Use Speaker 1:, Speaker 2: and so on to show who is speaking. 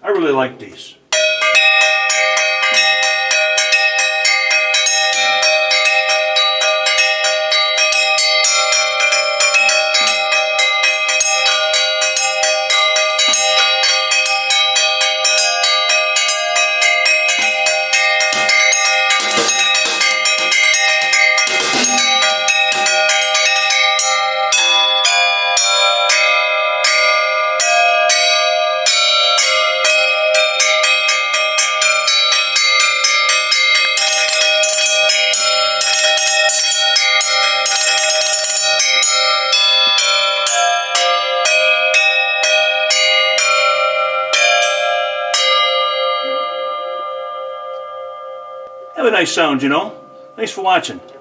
Speaker 1: I really like these. Have a nice sound, you know. Thanks for watching.